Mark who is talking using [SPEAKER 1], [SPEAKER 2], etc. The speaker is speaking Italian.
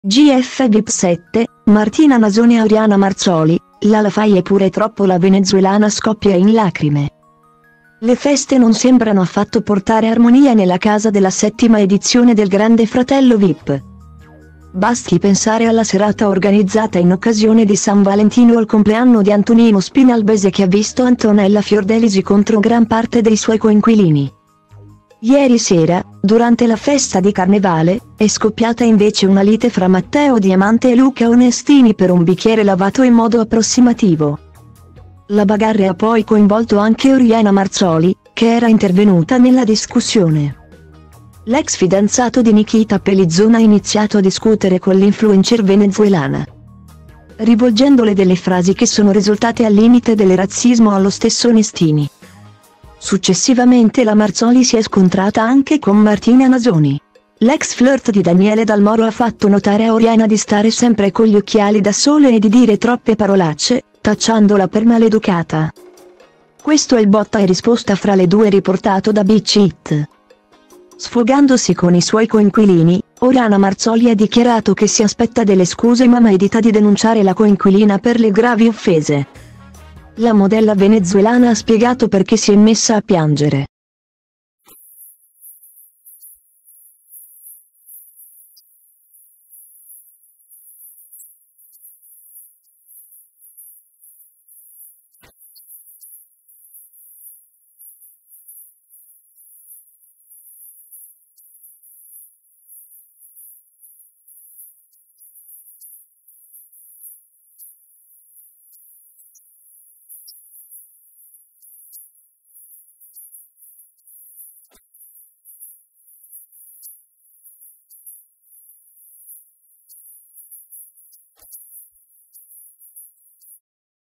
[SPEAKER 1] GF VIP 7, Martina Nasoni e Oriana Marzoli, la fai è pure troppo, la venezuelana scoppia in lacrime. Le feste non sembrano affatto portare armonia nella casa della 7ª edizione del Grande Fratello VIP. Basti pensare alla serata organizzata in occasione di San Valentino al compleanno di Antonino Spinalbese, che ha visto Antonella Fiordelisi contro gran parte dei suoi coinquilini. Ieri sera, durante la festa di Carnevale, è scoppiata invece una lite fra Matteo Diamante e Luca Onestini per un bicchiere lavato in modo approssimativo. La bagarre ha poi coinvolto anche Oriana Marzoli, che era intervenuta nella discussione. L'ex fidanzato di Nikita Pellizzona ha iniziato a discutere con l'influencer venezuelana, rivolgendole delle frasi che sono risultate al limite del razzismo allo stesso Onestini. Successivamente la Marzoli si è scontrata anche con Martina Nasoni. L'ex flirt di Daniele Dal Moro ha fatto notare a Oriana di stare sempre con gli occhiali da sole e di dire troppe parolacce, tacciandola per maleducata. Questo è il botta e risposta fra le due riportato da Beach It. Sfogandosi con i suoi coinquilini, Oriana Marzoli ha dichiarato che si aspetta delle scuse ma medita di denunciare la coinquilina per le gravi offese. La modella venezuelana ha spiegato perché si è messa a piangere.